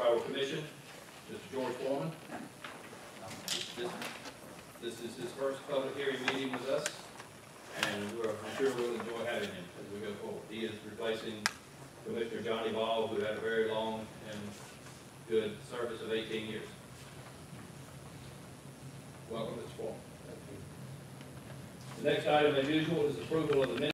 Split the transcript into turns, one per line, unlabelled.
our commission, Mr. George Foreman. This is his first public hearing meeting with us, and I'm sure we'll enjoy having him as we go forward. He is replacing Commissioner Johnny Ball, who had a very long and good service of 18 years. Welcome, Mr. Foreman. The next item, as usual, is approval of the minutes.